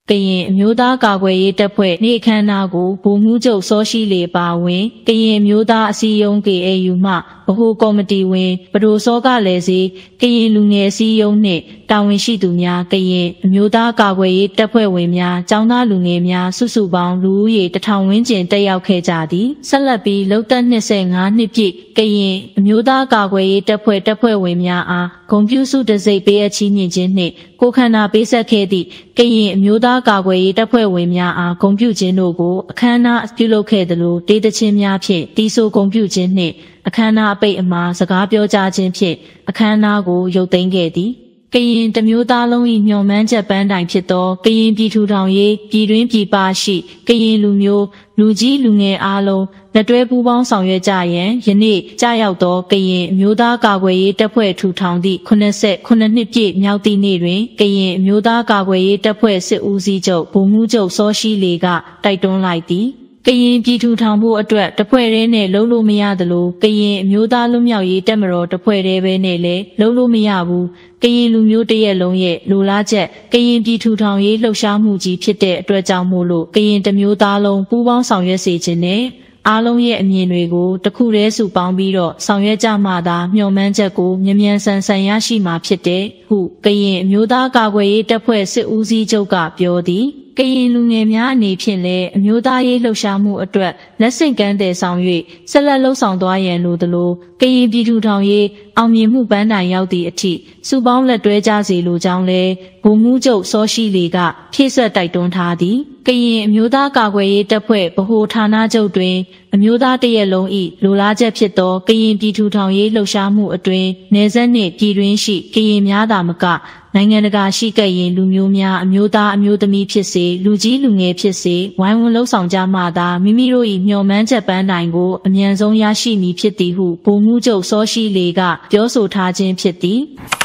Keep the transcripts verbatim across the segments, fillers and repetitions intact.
ကရင်အမျိုးသားကာကွယ်ရေးတပ်ဖွဲ့နေ့အခမ်းအနားကိုဗိုလ်မှူးချုပ်စောရှိလေပါဝင်ကရင်အမျိုးသားအစည်းအရုံး K A U မှဗဟိုကော်မတီဝင်ပဒိုစောကလည်းစီကရင်လူငယ်အစည်းအရုံးနှင့်တာဝန်ရှိသူများကရင်အမျိုးသားကာကွယ်ရေးတပ်ဖွဲ့ဝင်များကျောင်းသားလူငယ်များစုစုပေါင်းလူဦးရေတစ်ထောင်ဝန်းကျင်တက်ရောက်ခဲ့ကြသည်ဆက်လက်ပြီးလုံသက်နှစ်ဆယ်ငါးနှစ်ပြည့်ကရင်အမျိုးသားကာကွယ်ရေးတပ်ဖွဲ့တပ်ဖွဲ့ဝင်များအားဂုဏ်ပြုစုတစိမ့်ပေးအပ်ချီးမြှင့်ခြင်းနှင့်ကိုခန္ဓာပေးဆက်ခဲ့သည့်ကရင်အမျိုးသားကာကွယ်ရေးတပ်ဖွဲ့ဝင်များအားဂုဏ်ပြုခြင်းတို့ကိုအခမ်းအနားပြုလုပ်ခဲ့သလိုဒေသချင်းများဖြင့်တီးဆိုဂုဏ်ပြုခြင်းနှင့်အခမ်းအနားအပိတ်အမှာစကားပြောကြားခြင်းဖြင့်အခမ်းအနားကိုရုပ်သိမ်းခဲ့သည်ကရင်တမျိုးသားလုံး၏မျှော်မှန်းချက်ပန်းတိုင်ဖြစ်သောကရင်ပြည်ထူထောင်ရေးပြည်တွင်းပြည်ပရှိကရင်လူမျိုးလူကြီးလူငယ်အားလုံးလက်တွဲပူးပေါင်းဆောင်ရွက်ကြရန်ယနေ့ကြာရောက်သောကရင်အမျိုးသားကာကွယ်ရေးတပ်ဖွဲ့ထူထောင်သည့်ခုနှစ်နှစ်ပြည့်မြောက်သည့်နေ့တွင်ကရင်အမျိုးသားကာကွယ်ရေးတပ်ဖွဲ့စစ်ဦးစီးချုပ်ဗိုလ်မှူးချုပ်စောရှိလေကတိုက်တွန်းလိုက်သည်ကရင်ပြည်ထူထောင်ဖို့အတွက်တဖွဲ့ရဲနဲ့လုံးလို့မရသလိုကရင်အမျိုးသားလွတ်မြောက်ရေးတပ်မတော်တဖွဲ့ရဲပဲနဲ့လည်းလုံးလို့မရဘူးကရင်လူမျိုးတရက်လုံးရဲ့လိုလားချက်ကရင်ပြည်ထူထောင်ရေးလှုပ်ရှားမှုကြီးဖြစ်တဲ့အတွက်ကြောင့်မို့လို့ကရင်တမျိုးသားလုံးပူးပေါင်းဆောင်ရွက်စေခြင်းနဲ့အားလုံးရဲ့အမြင်တွေကိုတခုတည်းစုပေါင်းပြီးတော့ဆောင်ရွက်ကြမှသာမျှော်မှန်းချက်ကိုမြ мян ဆန်ဆန်ရရှိမှာဖြစ်တဲ့ဟုကရင်အမျိုးသားကာကွယ်ရေးတပ်ဖွဲ့စစ်ဦးစီးချုပ်ကပြောသည်ကရင်လူငယ်များအနေဖြင့်လည်းအမျိုးသားရေးလှုပ်ရှားမှုအတွက်လက်ဆင့်ကမ်းတဲ့ဆောင်၍ဆက်လက်လှုပ်ဆောင်သွားရန်လိုသလိုကရင်ပြည်ထူထောင်ရေးအောင်မြင်မှုပန်းတိုင်ရောက်သည့်အထိစုပေါင်းလက်တွဲကြစေလိုကြောင်းလည်းဗိုလ်မှူးချုပ်စောရှိလေကဖြည့်ဆွတ်တိုက်တွန်းထားသည်ကရင်အမျိုးသားကာကွယ်ရေးတပ်ဖွဲ့ဗဟိုဌာနချုပ်တွင်အမျိုးသားတရက်လုံး၏လိုလားချက်ဖြစ်သောကရင်ပြည်ထူထောင်ရေးလှုပ်ရှားမှုအတွင်နေဆက်နှင့်ပြည်တွင်းရှိကရင်များသာမကနိုင်ငံတကာရှိကရင်လူမျိုးများအမျိုးသားအမျိုးသမီးဖြစ်စေလူကြီးလူငယ်ဖြစ်စေဝိုင်းဝန်းလှုပ်ဆောင်ကြမှသာမိမိတို့၏မျှော်မှန်းချက်ပန်းတိုင်ကိုအမြန်ဆုံးရရှိမည်ဖြစ်သည်ဟုဗိုလ်မှူးချုပ်စောရှိလေကပြောဆိုထားခြင်းဖြစ်သည်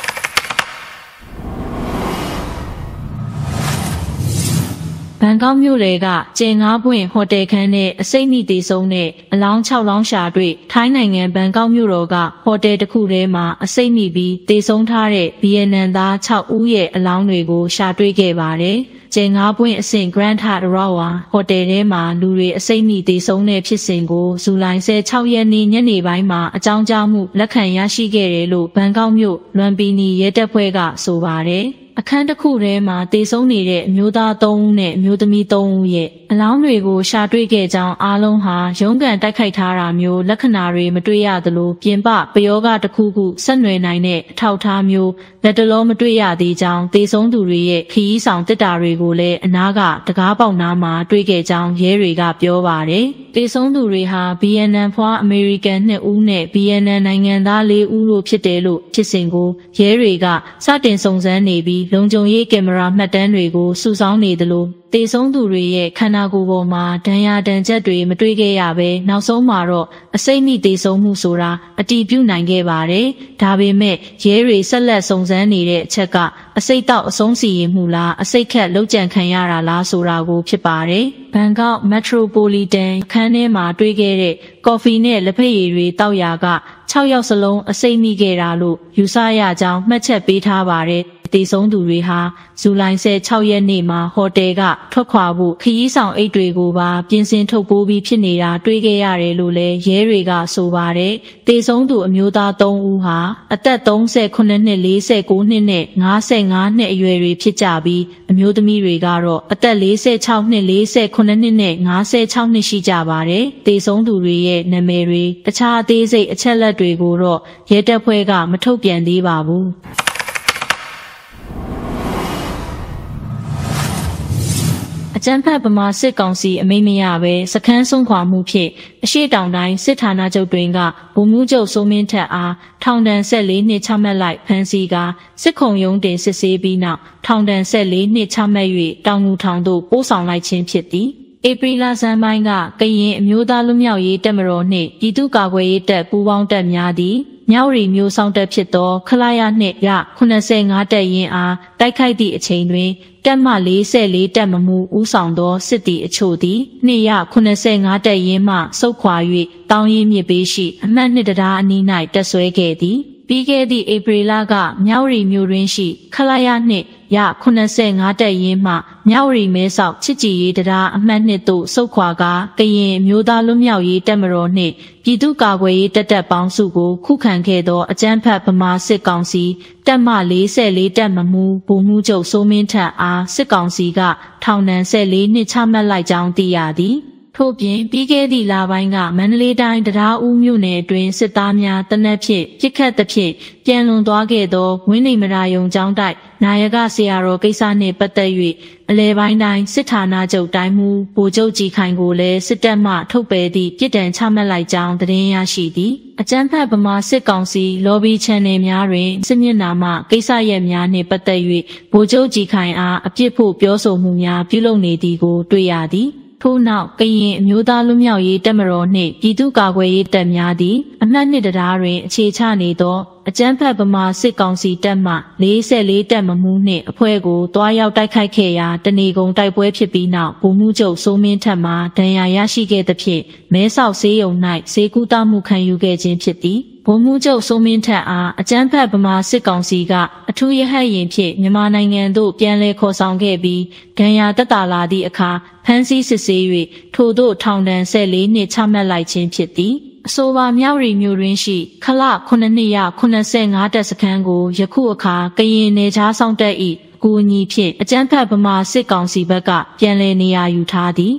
ဘန်ကောက်မြို့လေကကျင်းငါးပွင့်ဟိုတယ်ခန်းနဲ့အစိမ့်မိသေးဆုံးနဲ့အလောင်း၆လောင်းရှာတွေ့ထိုင်းနိုင်ငံဘန်ကောက်မြို့တော်ကဟိုတယ်တစ်ခုထဲမှာအစိမ့်မိပြီးသေဆုံးထားတဲ့ဗီယက်နမ်သား၆ဦးရဲ့အလောင်းတွေကိုရှာတွေ့ခဲ့ပါတယ်။ကျင်းငါးပွင့်အဆင့် Grand Hyatt Rawa ဟိုတယ်ထဲမှာလူတွေအစိမ့်မိသေဆုံးတဲ့ဖြစ်စဉ်ကိုဇူလိုင်၁၆ရက်နေ့ညနေပိုင်းမှာအကြောင်းကြားမှုလက်ခံရရှိခဲ့တယ်လို့ဘန်ကောက်မြို့လွမ်ပီနီရဲတပ်ဖွဲ့ကဆိုပါတယ်။အခန်းတစ်ခုထဲမှာတေဆုံးနေတဲ့အမျိုးသား၃ဦးနဲ့အမျိုးသမီး၃ဦးရဲ့အလောင်းတွေကိုရှာတွေ့ခဲ့ကြောင်းအားလုံးဟာရုန်းကန်တိုက်ခိုက်ထားတာမျိုးလက္ခဏာတွေမတွေ့ရသလိုပြင်ပပယောဂတစ်ခုခုဆက်နွယ်နိုင်တဲ့အထောက်အထားမျိုးလက်တလုံးမတွေ့ရသေးကြောင်းတေဆုံးသူတွေရဲ့ခရီးဆောင်တစ်တာတွေကိုလည်းအနားကတကားပေါက်နားမှာတွေ့ခဲ့ကြောင်းရဲတွေကပြောပါတယ်။တေဆုံးသူတွေဟာဗီယက်နမ်ဖွားအမေရိကန်၂ဦးနဲ့ဗီယက်နမ်နိုင်ငံသား၄ဦးတို့ဖြစ်တယ်လို့ဖြစ်စဉ်ကိုရဲတွေကစတင်စုံစမ်းနေပြီးလုံခြုံရေးကင်မရာမှတ်တမ်းတွေကိုစုဆောင်းနေသလိုတေဆုံးသူတွေရဲ့ခန္ဓာကိုယ်ပေါ်မှာဒဏ်ရာဒဏ်ချက်တွေမတွေ့ခဲ့ရဘဲနောက်ဆုံးမှာတော့အစိမ့်မိတေဆုံးမှုဆိုတာအတည်ပြုနိုင်ခဲ့ပါတယ်။ဒါပေမဲ့ရဲတွေဆက်လက်စုံစမ်းနေတဲ့အချက်ကအစိတ်တောက်အဆုံးစီရင်မှုလားအစိတ်ခက်လောက်ကြံခံရတာလားဆိုတာကိုဖြစ်ပါတယ်။ဘန်ကောက်မက်ထရိုပိုလီတန်ခန်းထဲမှာတွေ့ခဲ့တဲ့ကော်ဖီနဲ့လက်ဖက်ရည်တွေတောက်ရာက၆ယောက်စလုံးအစိမ့်မိခဲ့တာလို့ယူဆရကြောင်းမှတ်ချက်ပေးထားပါတယ်။တေဆုံးသူတွေဟာဇူလိုင်၁၆ရက်နေ့မှာဟိုတယ်ကထွက်ခွာဖို့ခရီးဆောင်အိတ်တွေကိုပါပြင်ဆင်ထုတ်ပိုးပြီးဖြစ်နေတာတွေ့ခဲ့ရတယ်လို့လည်းရဲတွေကဆိုပါတယ်။တေဆုံးသူအမျိုးသား၃ဦးဟာအသက်၃၉နှစ်၄၉နှစ်နဲ့၅၅နှစ်အရွယ်တွေဖြစ်ကြပြီးအမျိုးသမီးတွေကတော့အသက်၄၆နှစ်၄၉နှစ်နဲ့၅၆နှစ်ရှိကြပါတယ်။တေဆုံးသူတွေရဲ့နာမည်တွေတခြားအသေးစိတ်အချက်လက်တွေကိုတော့ရဲတပ်ဖွဲ့ကမထုတ်ပြန်သေးပါဘူး။အကြမ်းဖက်ဗမာစစ်ကောင်စီအမိန့်မရဘဲစခန်းဆုံးခွာမှုဖြင့်အရှိတောင်တိုင်းစစ်ဌာနချုပ်တွင်ကဗိုလ်မှူးချုပ်စိုးမင်းထက်အားထောင်ဒဏ်၁၄နှစ်ချမှတ်လိုက်ဖမ်းဆီးကာစစ်ခုံရုံးတင်စစ်ဆေးပြီးနောက်ထောင်ဒဏ်၁၄နှစ်ချမှတ်၍တောင်ငူထောင်သို့ပို့ဆောင်လိုက်ခြင်းဖြစ်သည်ဧပြီလဆန်းပိုင်းကကရင်အမျိုးသားလွတ်မြောက်ရေးတပ်မတော်နှင့်ပြည်သူ့ကာကွယ်ရေးတပ်ပူးပေါင်းတပ်များသည်မြောက်ရီမျိုးဆောင်တပ်ဖြစ်သောခလာရနှင့်ရ၇၅တပ်ရင်းအားတိုက်ခိုက်သည့်အချိန်တွင်တပ်မ၄၄တပ်မမှုဦးဆောင်သောစစ်သည်အချို့သည်နှစ်ရ၇၅တပ်ရင်းမှဆုတ်ခွာ၍တောင်ရင်မြစ်ဘေးရှိအမှတ်နှစ်တရားအနီး၌တပ်ဆွဲခဲ့သည်ပြီးခဲ့သည့်ဧပြီလကမြောက်ရီမြို့တွင်ရှိခလာရနှင့်ရရခုနှစ်ဆယ့်ငါးတက်ရင်းမှမြောက်ရီမဲဆောက်ချစ်ကြည်ရေးတရားအမှတ်နှစ်သို့စုခွာကကရင်မျိုးသားလွတ်မြောက်ရေးတပ်မတော်နှင့်ပြည်သူ့ကာကွယ်ရေးတပ်တပ်ပေါင်းစုကိုခုခံခဲ့သောအကြမ်းဖက်ဗမာစစ်ကောင်စီတပ်မလေးဆယ့်လေးတပ်မမှုဗိုလ်မှူးချုပ်စိုးမင်းထက်အားစစ်ကောင်စီကထောင်ဒဏ်ဆယ့်လေးနှစ်ချမှတ်လိုက်ကြောင်းသိရသည်ထို့ပြင်ပြီးခဲ့သည့်လပိုင်းကမန္တလေးတိုင်းတရားဦးမြို့နယ်အတွင်းစစ်သားများတနက်ဖြင့်ပြစ်ခတ်သဖြင့်ပြန်လွန်သွားခဲ့သောဝင်းနေမရာယုံကျောင်းတိုက်နာယကဆရာတော်ကိစ္စနှင့်ပတ်သက်၍အလဲပိုင်းတိုင်းစစ်ဌာနချုပ်တိုင်းမှူးဗိုလ်ချုပ်ကြည်ခိုင်ကိုလည်းစစ်တပ်မှထုတ်ပယ်သည့်ပြစ်ဒဏ်ချမှတ်လိုက်ကြောင်းသတင်းရရှိသည်အကြမ်းဖက်ဗမာစစ်ကောင်စီလော်ဘီချန်နယ်များတွင်စစ်မျက်နှာမှကိစ္စရပ်များနှင့်ပတ်သက်၍ဗိုလ်ချုပ်ကြည်ခိုင်အားအပြစ်ဖို့ပြောဆိုမှုများပြုလုပ်နေသည်ကိုတွေ့ရသည်ထို့နောက်ကရင်အမျိုးသားလွတ်မြောက်ရေးတပ်မတော်နှင့်ပြည်သူ့ကာကွယ်ရေးတပ်များသည်အမှတ်နှစ်တရားတွင်အခြေချနေသောအကြမ်းဖက်ဗမာစစ်ကောင်စီတပ်မှလေးဆယ့်လေးတပ်မမှုနှင့်အဖွဲ့ကိုတွားရောက်တိုက်ခိုက်ခဲ့ရာတနေကုန်တိုက်ပွဲဖြစ်ပြီးနောက်ဗိုလ်မှူးချုပ်စိုးမင်းထက်မှဒဏ်ရာရရှိခဲ့သဖြင့်မဲဆောက်ဆေးရုံ၌ဆေးကုသမှုခံယူခဲ့ခြင်းဖြစ်သည်ဗိုလ်မှူးချုပ်စိုးမင်းထက်အားအကြမ်းဖက်ဗမာစစ်ကောင်စီကအထူးရဟတ်ယာဉ်ဖြင့်မြန်မာနိုင်ငံသို့ပြန်လည်ခေါ်ဆောင်ခဲ့ပြီးဒဏ်ရာတက်တာလာသည့်အခါဖမ်းဆီးစစ်ဆေး၍ထို့သို့ထောင်ဒဏ်ဆယ့်လေးနှစ်ချမှတ်လိုက်ခြင်းဖြစ်သည်အဆိုပါမြောက်ရီမြို့တွင်ရှိခလခုနှစ်နှစ်ရခုနှစ်ဆယ့်ငါးတပ်စခန်းကိုယခုအခါကရင်နယ်ခြားဆောင်တပ်၏အကူအညီဖြင့်အကြမ်းဖက်ဗမာစစ်ကောင်စီဘက်ကပြန်လည်နေရာယူထားသည်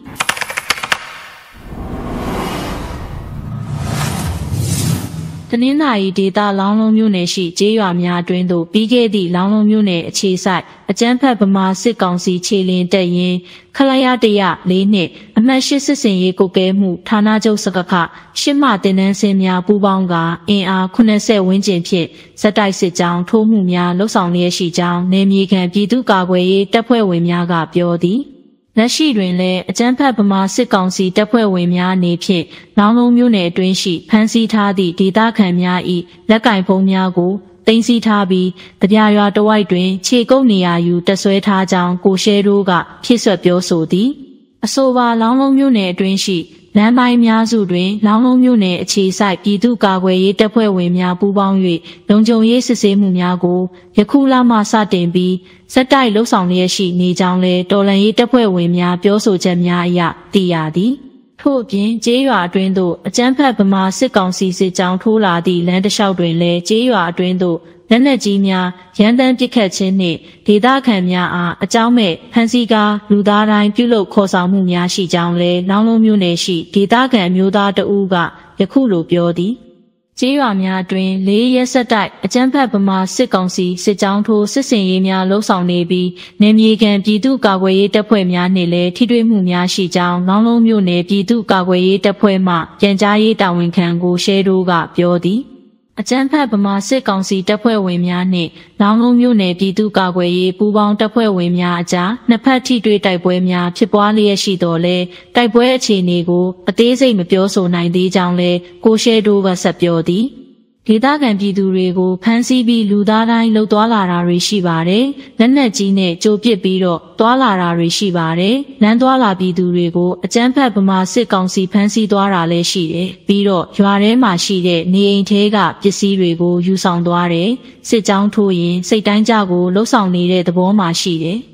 တနင်္သာရီဒေသလောင်းလုံးမြို့နယ်ရှိကျေးရွာများအတွင်းသို့ပြီးခဲ့သည့်လောင်းလုံးမြို့နယ်အခြေဆိုင်အကြမ်းဖက်ဗမာစစ်ကောင်စီခြေလင်းတပ်ရင်းခလရတရလေးနှစ်အမှတ်၈စစ်စင်ရေးကုတ်ကဲမှုဌာနချုပ်စကခရှစ်မတင်နန်းစင်များပူးပေါင်းကအင်အားခုနှစ်ဆယ်ဝန်းကျင်ဖြင့်ဇက်တိုက်စစ်ကြောင်းထိုးမှုများလှုပ်ဆောင်လျက်ရှိကြောင်းနယ်မြေခံပြည်သူ့ကာကွယ်ရေးတပ်ဖွဲ့ဝင်များကပြောသည်လက်ရှိတွင်လည်းအကြမ်းဖက်ဗမာစစ်ကောင်စီတပ်ဖွဲ့ဝင်များအနေဖြင့်လောင်းလုံးမြို့နယ်အတွင်းရှိဖမ်းဆီးထားသည့်ဒေသခံများ၏လက်ကင်ဖုံးများကိုသိမ်းဆည်းထားပြီးတပြာရွာတဝိုက်တွင်ခြေကုပ်နေရာယူတပ်ဆွဲထားကြောင်းကိုရှဲတို့ကဖြစ်ဆွပြောဆိုသည်အဆိုပါလောင်းလုံးမြို့နယ်အတွင်းရှိလမ်းပိုင်းများစုတွင်လောင်းလုံးမြို့နယ်အခြေစိုက်ပြည်သူ့ကာကွယ်ရေးတပ်ဖွဲ့ဝင်များပူးပေါင်း၍လုံခြုံရေးစစ်ဆေးမှုများကိုယခုလမှစတင်ပြီးဇက်တိုက်လှုပ်ဆောင်လျက်ရှိနေကြောင်းလည်းတော်လှန်ရေးတပ်ဖွဲ့ဝင်များပြောဆိုချက်များအရသိရသည်ထို့အပြင်ကျေးရွာအတွင်းသို့အကြမ်းဖက်ဗမာစစ်ကောင်စီစစ်ကြောင်းထိုးလာသည့်လမ်းတစ်လျှောက်တွင်လည်းကျေးရွာအတွင်းသို့လက်နက်ကြီးများရန်တမ်းပစ်ခတ်ခြင်းနှင့်ဒေသခံများအားအကြောင်းမဲ့ဖမ်းဆီးကားလူသားတိုင်းပြုလုပ်ခေါ်ဆောင်မှုများရှိကြောင်းလည်းလောင်းလုံးမြို့နယ်ရှိဒေသခံမျိုးသားတဦးကယခုလိုပြောသည်ကျေးရွာများအတွင်းလေးရက်ဆက်တိုက်အကြမ်းဖက်ဗမာစစ်ကောင်စီစစ်ကြောင်းထိုးစစ်ဆင်ရေးများလှုပ်ဆောင်နေပြီးနယ်မြေခံပြည်သူ့ကာကွယ်ရေးတပ်ဖွဲ့များနှင့်လည်းထိတွေ့မှုများရှိကြောင်းလောင်းလုံးမြို့နယ်ပြည်သူ့ကာကွယ်ရေးတပ်ဖွဲ့မှပြန်ကြားရေးတာဝန်ခံကိုရှဲတို့ကပြောသည်အကြမ်းဖက်ဗမာစစ်ကောင်စီတပ်ဖွဲ့ဝင်များနှင့်လောင်းလုံးမြို့နယ်ပြည်သူ့ကာကွယ်ရေးပူးပေါင်းတပ်ဖွဲ့ဝင်များအကြားနှစ်ဖက်ထိတွေ့တိုက်ပွဲများဖြစ်ပွားလျက်ရှိတော်လဲတိုက်ပွဲအခြေအနေကိုအသေးစိတ်မပြောဆိုနိုင်သေးကြောင်းလဲကိုရှဲတို့ကဆက်ပြောသည်ဒေသခံပြည်သူတွေကိုဖမ်းဆီးပြီးလူသားတိုင်းလှုပ်သွားလာတာတွေရှိပါတယ်။လက်နက်ကြီးနဲ့ကြိုပစ်ပြီးတော့သွားလာတာတွေရှိပါတယ်။လမ်းသွားလာပြည်သူတွေကိုအကြမ်းဖက်ဗမာစစ်ကောင်စီဖမ်းဆီးသွားတာလည်းရှိတယ်။ပြီးတော့ရွာထဲမှာရှိတဲ့နေအိမ်ထဲကပစ္စည်းတွေကိုယူဆောင်သွားတယ်။စစ်ကြောင်းထိုးရင်စိတ်တိုင်းကြကိုလှုပ်ဆောင်နေတဲ့သဘောမှရှိတယ်။